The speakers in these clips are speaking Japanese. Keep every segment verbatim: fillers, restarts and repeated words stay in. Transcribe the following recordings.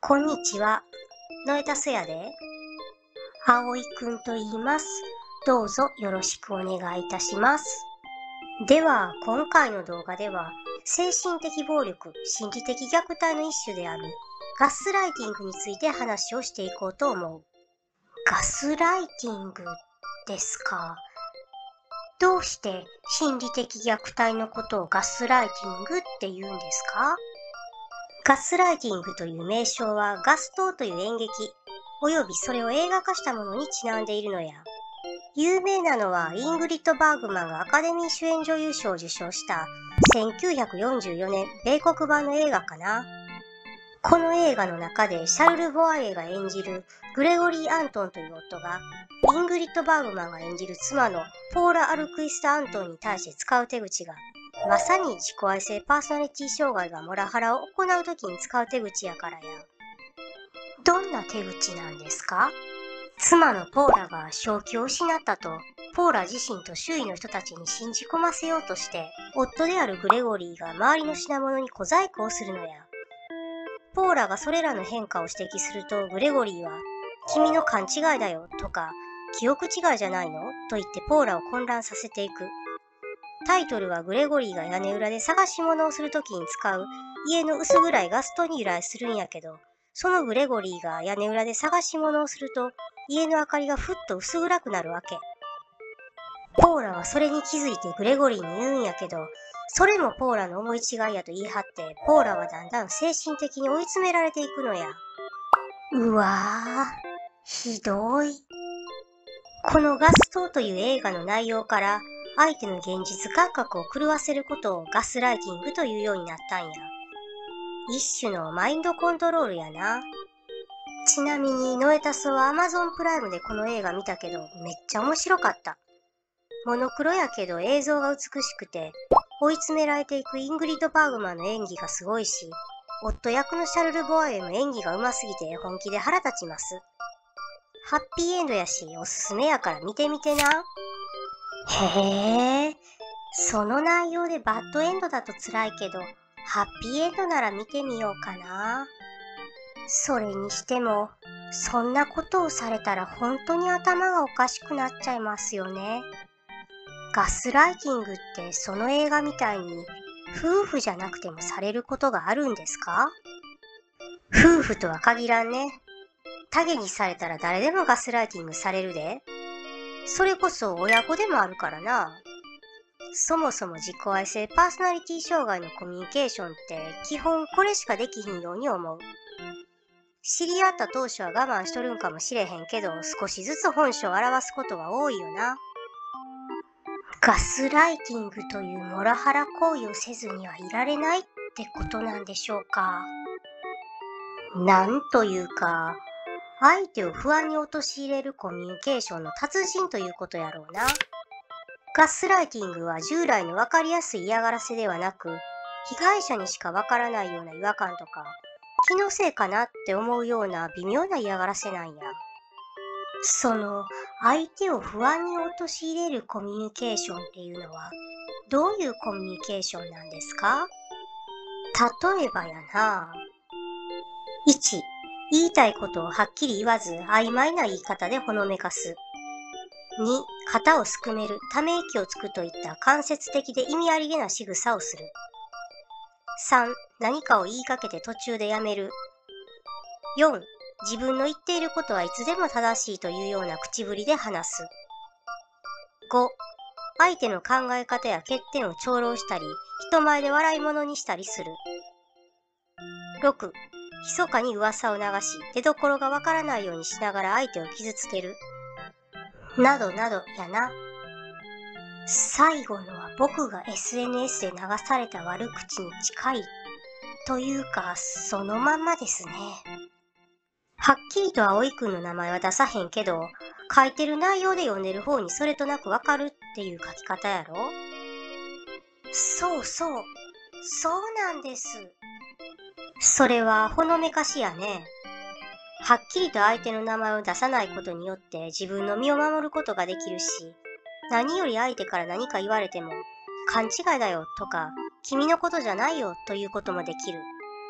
こんにちは。ノエタスやで。葵くんと言います。どうぞよろしくお願いいたします。では、今回の動画では、精神的暴力、心理的虐待の一種であるガスライティングについて話をしていこうと思う。ガスライティングですか。どうして心理的虐待のことをガスライティングって言うんですか？ガスライティングという名称はガストーという演劇、およびそれを映画化したものにちなんでいるのや。有名なのはイングリッド・バーグマンがアカデミー主演女優賞を受賞したせんきゅうひゃくよんじゅうよねん米国版の映画かな。この映画の中でシャルル・ボアイエが演じるグレゴリー・アントンという夫がイングリッド・バーグマンが演じる妻のポーラ・アルクイスタ・アントンに対して使う手口がまさに自己愛性パーソナリティ障害がモラハラを行うときに使う手口やからや。どんな手口なんですか？妻のポーラが正気を失ったと、ポーラ自身と周囲の人たちに信じ込ませようとして、夫であるグレゴリーが周りの品物に小細工をするのや。ポーラがそれらの変化を指摘すると、グレゴリーは、君の勘違いだよとか、記憶違いじゃないのと言ってポーラを混乱させていく。タイトルはグレゴリーが屋根裏で探し物をするときに使う家の薄暗いガス灯に由来するんやけど、そのグレゴリーが屋根裏で探し物をすると家の明かりがふっと薄暗くなるわけ。ポーラはそれに気づいてグレゴリーに言うんやけど、それもポーラの思い違いやと言い張って、ポーラはだんだん精神的に追い詰められていくのや。うわぁ、ひどい。このガス灯という映画の内容から、相手の現実感覚を狂わせることをガスライティングというようになったんや。一種のマインドコントロールやな。ちなみにノエタスは アマゾン プライムでこの映画見たけどめっちゃ面白かった。モノクロやけど映像が美しくて、追い詰められていくイングリッド・バーグマンの演技がすごいし、夫役のシャルル・ボアエの演技が上手すぎて本気で腹立ちます。ハッピーエンドやしおすすめやから見てみてな。へえ、その内容でバッドエンドだと辛いけど、ハッピーエンドなら見てみようかな。それにしても、そんなことをされたら本当に頭がおかしくなっちゃいますよね。ガスライティングってその映画みたいに夫婦じゃなくてもされることがあるんですか？夫婦とは限らんね。タゲにされたら誰でもガスライティングされるで。それこそ親子でもあるからな。そもそも自己愛性パーソナリティ障害のコミュニケーションって基本これしかできひんように思う。知り合った当初は我慢しとるんかもしれへんけど、少しずつ本性を表すことが多いよな。ガスライティングというモラハラ行為をせずにはいられないってことなんでしょうか。なんというか、相手を不安に陥れるコミュニケーションの達人ということやろうな。ガスライティングは従来の分かりやすい嫌がらせではなく、被害者にしか分からないような違和感とか、気のせいかなって思うような微妙な嫌がらせなんや。その相手を不安に陥れるコミュニケーションっていうのは、どういうコミュニケーションなんですか？例えばやな。いち. 言いたいことをはっきり言わず曖昧な言い方でほのめかす。に. 肩をすくめる、ため息をつくといった間接的で意味ありげな仕草をする。さん. 何かを言いかけて途中でやめる。よん. 自分の言っていることはいつでも正しいというような口ぶりで話す。ご. 相手の考え方や欠点を長老したり、人前で笑い物にしたりする。ろく. 密かに噂を流し、出どころがわからないようにしながら相手を傷つける。などなどやな。最後のは僕が エスエヌエス で流された悪口に近いというか、そのまんまですね。はっきりと葵くんの名前は出さへんけど、書いてる内容で読んでる方にそれとなくわかるっていう書き方やろ？そうそう、そうなんです。それはほのめかしやね。はっきりと相手の名前を出さないことによって自分の身を守ることができるし、何より相手から何か言われても、勘違いだよとか、君のことじゃないよということもできる。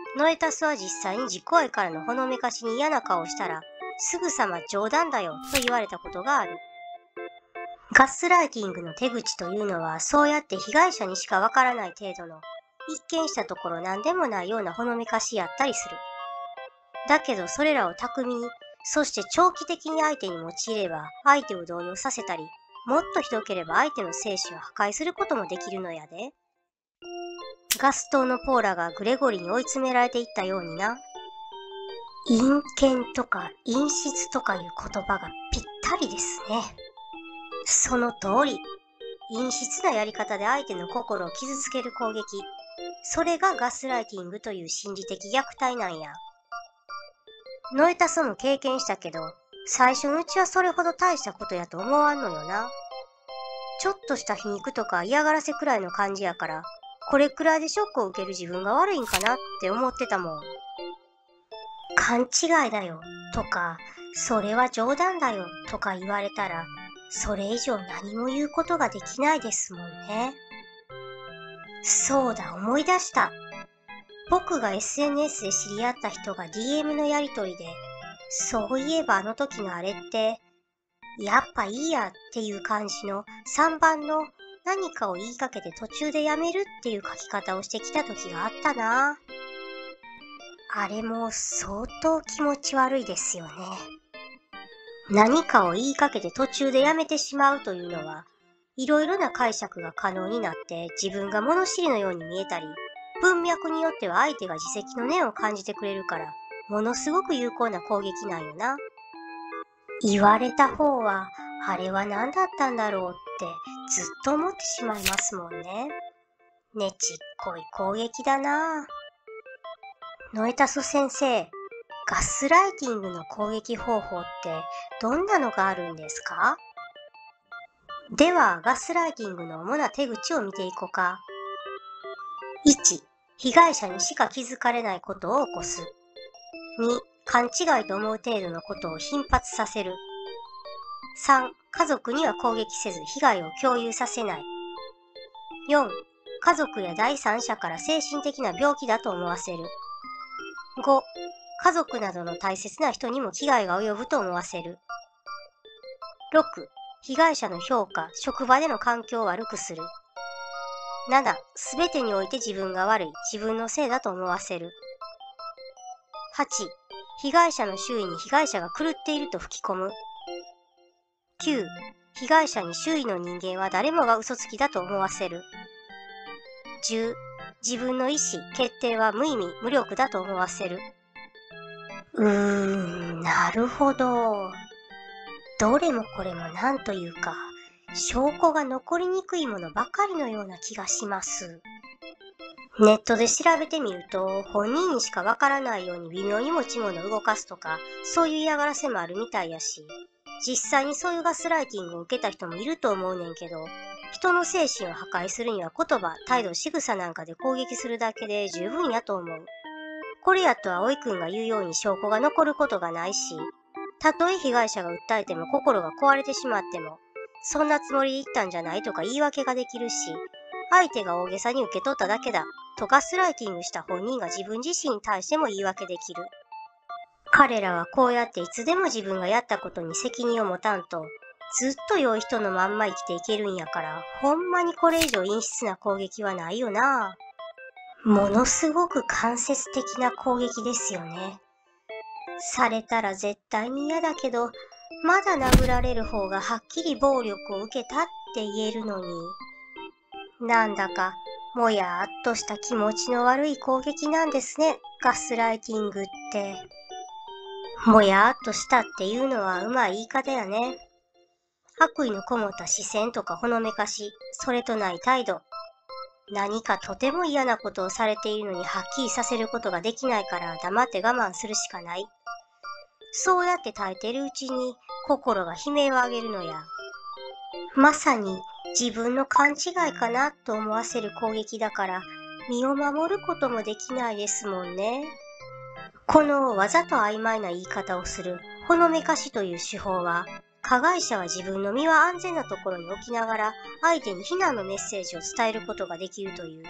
ノエタスは実際に自己愛からのほのめかしに嫌な顔をしたら、すぐさま冗談だよと言われたことがある。ガスライティングの手口というのは、そうやって被害者にしかわからない程度の、一見したところ何でもないようなほのめかしやったりする。だけどそれらを巧みに、そして長期的に相手に用いれば、相手を動揺させたり、もっとひどければ相手の精神を破壊することもできるのやで。ガストーのポーラがグレゴリーに追い詰められていったようにな。陰険とか陰湿とかいう言葉がぴったりですね。その通り。陰湿なやり方で相手の心を傷つける攻撃。それがガスライティングという心理的虐待なんや。ノエタスも経験したけど、最初のうちはそれほど大したことやと思わんのよな。ちょっとした皮肉とか嫌がらせくらいの感じやから、これくらいでショックを受ける自分が悪いんかなって思ってたもん。勘違いだよとか、それは冗談だよとか言われたら、それ以上何も言うことができないですもんね。そうだ、思い出した。僕が エスエヌエス で知り合った人が ディーエム のやりとりで、そういえばあの時のあれって、やっぱいいやっていう感じのさんばんの何かを言いかけて途中でやめるっていう書き方をしてきた時があったな。あれも相当気持ち悪いですよね。何かを言いかけて途中でやめてしまうというのは、いろいろな解釈が可能になって自分が物知りのように見えたり、文脈によっては相手が自責の念を感じてくれるから、ものすごく有効な攻撃なんよな。言われた方は、あれは何だったんだろうってずっと思ってしまいますもんね。ねちっこい攻撃だな。ノエタス先生、ガスライティングの攻撃方法ってどんなのがあるんですか？では、ガスライティングの主な手口を見ていこうか。いち. 被害者にしか気づかれないことを起こす。に. 勘違いと思う程度のことを頻発させる。さん. 家族には攻撃せず被害を共有させない。よん. 家族や第三者から精神的な病気だと思わせる。ご. 家族などの大切な人にも危害が及ぶと思わせる。ろく. 被害者の評価、職場での環境を悪くする。なな. すべてにおいて自分が悪い、自分のせいだと思わせる。はち. 被害者の周囲に被害者が狂っていると吹き込む。きゅう. 被害者に周囲の人間は誰もが嘘つきだと思わせる。じゅう. 自分の意思、決定は無意味、無力だと思わせる。うーん、なるほど。どれもこれもなんというか、証拠が残りにくいものばかりのような気がします。ネットで調べてみると、本人にしかわからないように微妙に持ち物を動かすとか、そういう嫌がらせもあるみたいやし、実際にそういうガスライティングを受けた人もいると思うねんけど、人の精神を破壊するには言葉、態度、仕草なんかで攻撃するだけで十分やと思う。これやと葵くんが言うように証拠が残ることがないし、たとえ被害者が訴えても心が壊れてしまっても、そんなつもりで言ったんじゃないとか言い訳ができるし、相手が大げさに受け取っただけだとガスライティングした本人が自分自身に対しても言い訳できる。彼らはこうやっていつでも自分がやったことに責任を持たんと、ずっと良い人のまんま生きていけるんやから、ほんまにこれ以上陰湿な攻撃はないよな。ものすごく間接的な攻撃ですよね。されたら絶対に嫌だけど、まだ殴られる方がはっきり暴力を受けたって言えるのに、なんだかもやーっとした気持ちの悪い攻撃なんですね、ガスライティングって。もやーっとしたっていうのはうまい言い方やね。悪意のこもった視線とかほのめかし、それとない態度。何かとても嫌なことをされているのにはっきりさせることができないから黙って我慢するしかない。そうやって耐えてるうちに心が悲鳴を上げるのや。まさに自分の勘違いかなと思わせる攻撃だから身を守ることもできないですもんね。このわざと曖昧な言い方をするほのめかしという手法は、加害者は自分の身は安全なところに置きながら相手に非難のメッセージを伝えることができるという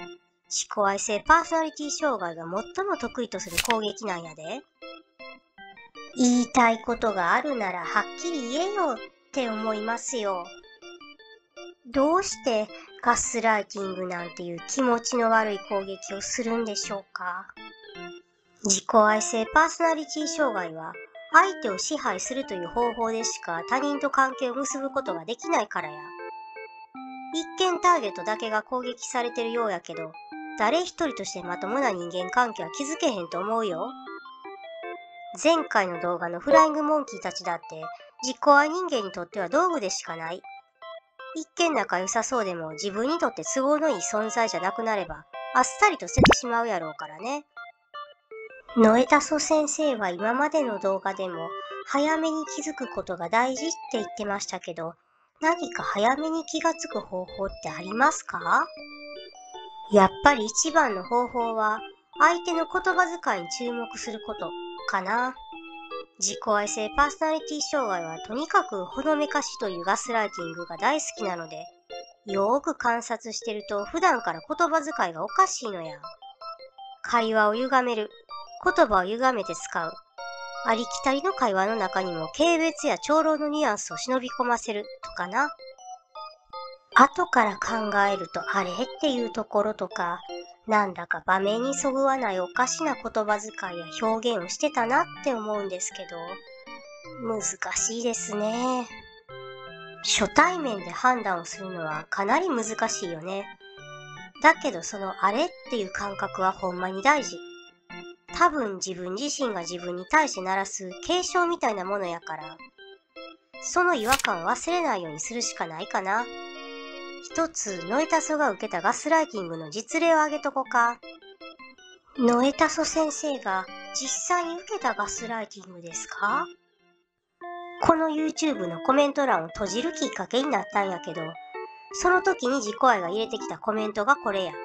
自己愛性パーソナリティ障害が最も得意とする攻撃なんやで。言いたいことがあるならはっきり言えよって思いますよ。どうしてガスライティングなんていう気持ちの悪い攻撃をするんでしょうか。自己愛性パーソナリティ障害は相手を支配するという方法でしか他人と関係を結ぶことができないからや。一見ターゲットだけが攻撃されてるようやけど、誰一人としてまともな人間関係は築けへんと思うよ。前回の動画のフライングモンキーたちだって自己愛人間にとっては道具でしかない。一見仲良さそうでも自分にとって都合のいい存在じゃなくなればあっさりと捨ててしまうやろうからね。ノエタソ先生は今までの動画でも早めに気づくことが大事って言ってましたけど、何か早めに気がつく方法ってありますか？やっぱり一番の方法は相手の言葉遣いに注目することかな。自己愛性パーソナリティ障害はとにかくほのめかしというガスライティングが大好きなので、よーく観察してると普段から言葉遣いがおかしいのや。会話を歪める、言葉を歪めて使う。ありきたりの会話の中にも軽蔑や長老のニュアンスを忍び込ませるとかな。後から考えるとあれっていうところとか、なんだか場面にそぐわないおかしな言葉遣いや表現をしてたなって思うんですけど、難しいですね。初対面で判断をするのはかなり難しいよね。だけどそのあれっていう感覚はほんまに大事。多分自分自身が自分に対して鳴らす警鐘みたいなものやから、その違和感を忘れないようにするしかないかな。一つノエタソが受けたガスライティングの実例を挙げとこか。ノエタソ先生が実際に受けたガスライティングですか？この YouTube のコメント欄を閉じるきっかけになったんやけど、その時に自己愛が入れてきたコメントがこれや。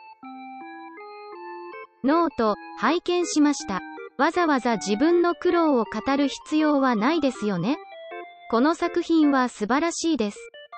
ノート、拝見しました。わざわざ自分の苦労を語る必要はないですよね。この作品は素晴らしいです。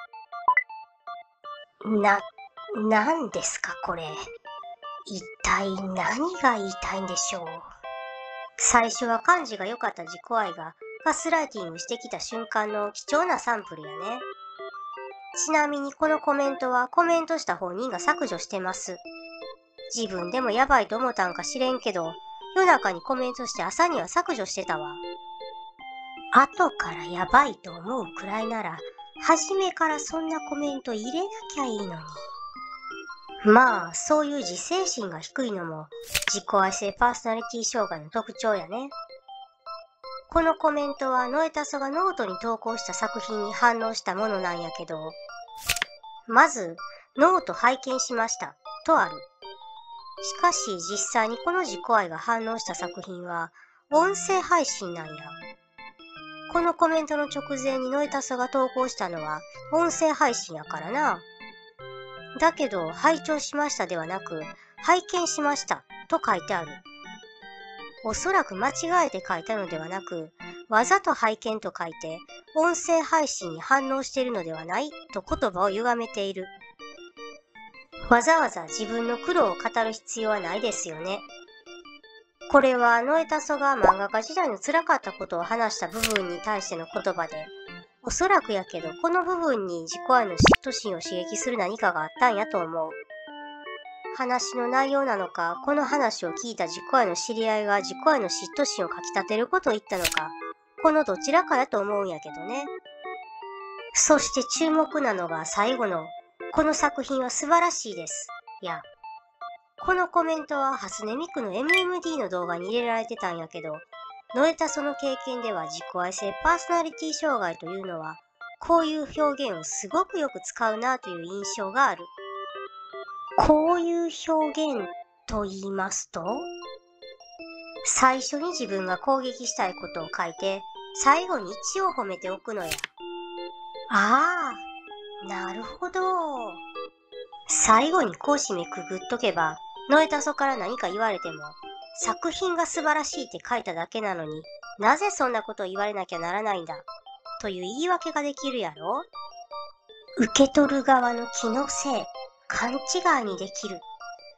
な、なんですかこれ。一体何が言いたいんでしょう。最初は感じが良かった自己愛がガスライティングしてきた瞬間の貴重なサンプルやね。ちなみにこのコメントはコメントした本人が削除してます。自分でもやばいと思ったんか知れんけど、夜中にコメントして朝には削除してたわ。後からやばいと思うくらいなら、初めからそんなコメント入れなきゃいいのに。まあ、そういう自制心が低いのも自己愛性パーソナリティ障害の特徴やね。このコメントはノエタソがノートに投稿した作品に反応したものなんやけど、まず、ノート拝見しましたとある。しかし実際にこの自己愛が反応した作品は音声配信なんや。このコメントの直前にノエタソが投稿したのは音声配信やからな。だけど拝聴しましたではなく拝見しましたと書いてある。おそらく間違えて書いたのではなく、わざと拝見と書いて音声配信に反応しているのではないと言葉を歪めている。わざわざ自分の苦労を語る必要はないですよね。これはノエタソが漫画家時代の辛かったことを話した部分に対しての言葉で、おそらくやけどこの部分に自己愛の嫉妬心を刺激する何かがあったんやと思う。話の内容なのか、この話を聞いた自己愛の知り合いが自己愛の嫉妬心をかき立てることを言ったのか、このどちらかやと思うんやけどね。そして注目なのが最後のこの作品は素晴らしいです。いや、このコメントは初音ミクの エムエムディー の動画に入れられてたんやけど、ノエタソの経験では自己愛性パーソナリティ障害というのは、こういう表現をすごくよく使うなという印象がある。こういう表現と言いますと、最初に自分が攻撃したいことを書いて、最後に一応褒めておくのや。ああ、なるほど。最後にこう締めくぐっとけば、ノエタソから何か言われても、作品が素晴らしいって書いただけなのに、なぜそんなことを言われなきゃならないんだ、という言い訳ができるやろ。受け取る側の気のせい、勘違いにできる。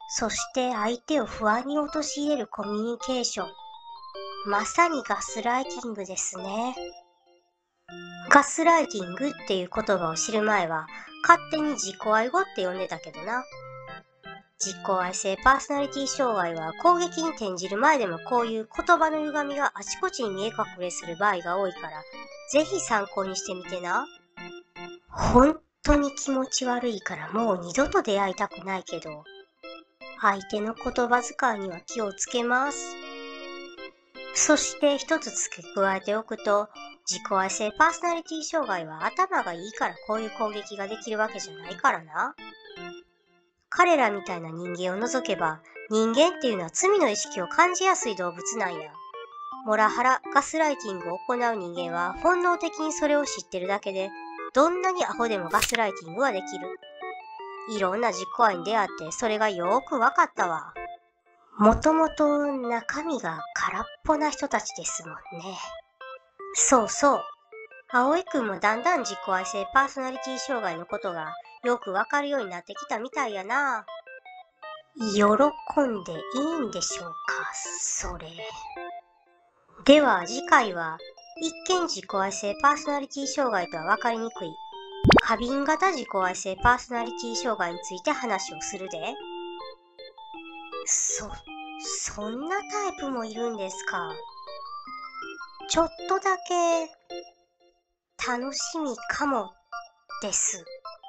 そして相手を不安に陥れるコミュニケーション。まさにガスライティングですね。ガスライティングっていう言葉を知る前は勝手に自己愛語って呼んでたけどな。自己愛性パーソナリティ障害は攻撃に転じる前でもこういう言葉の歪みがあちこちに見え隠れする場合が多いから、ぜひ参考にしてみてな。本当に気持ち悪いからもう二度と出会いたくないけど、相手の言葉遣いには気をつけます。そして一つ付け加えておくと、自己愛性パーソナリティ障害は頭がいいからこういう攻撃ができるわけじゃないからな。彼らみたいな人間を除けば、人間っていうのは罪の意識を感じやすい動物なんや。モラハラ、ガスライティングを行う人間は本能的にそれを知ってるだけで、どんなにアホでもガスライティングはできる。いろんな自己愛に出会ってそれがよーくわかったわ。もともと中身が空っぽな人たちですもんね。そうそう。葵くんもだんだん自己愛性パーソナリティ障害のことがよくわかるようになってきたみたいやな。喜んでいいんでしょうか、それ。では次回は一見自己愛性パーソナリティ障害とはわかりにくい過敏型自己愛性パーソナリティ障害について話をするで。そ、そんなタイプもいるんですか。ちょっとだけ楽しみかもです。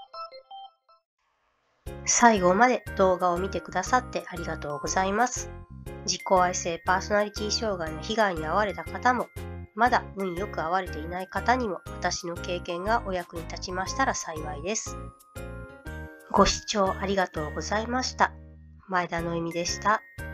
最後まで動画を見てくださってありがとうございます。自己愛性パーソナリティ障害の被害に遭われた方も、まだ運よく遭われていない方にも私の経験がお役に立ちましたら幸いです。ご視聴ありがとうございました。前田のえみでした。